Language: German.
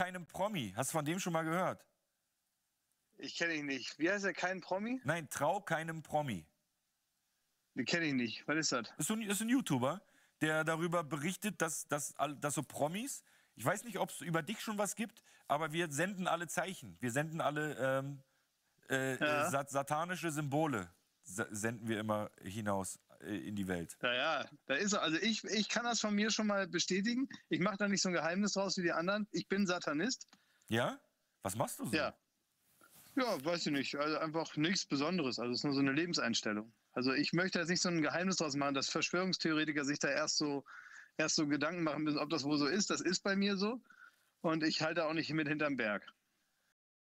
keinem Promi. Hast du von dem schon mal gehört? Ich kenne ihn nicht. Wie heißt er? Kein Promi? Nein, trau keinem Promi. Den kenne ich nicht. Was ist das? Ist ein YouTuber, der darüber berichtet, dass so Promis, ich weiß nicht, ob es über dich schon was gibt, aber wir senden alle Zeichen. Wir senden alle satanische Symbole, senden wir immer hinaus in die Welt. Ja, da ist er. Also ich kann das von mir schon mal bestätigen. Ich mache da nicht so ein Geheimnis draus wie die anderen. Ich bin Satanist. Ja? Was machst du so? Ja. Ja, weiß ich nicht. Also einfach nichts Besonderes. Also es ist nur so eine Lebenseinstellung. Also ich möchte jetzt nicht so ein Geheimnis draus machen, dass Verschwörungstheoretiker sich da erst so Gedanken machen müssen, ob das wohl so ist. Das ist bei mir so. Und ich halte auch nicht mit hinterm Berg.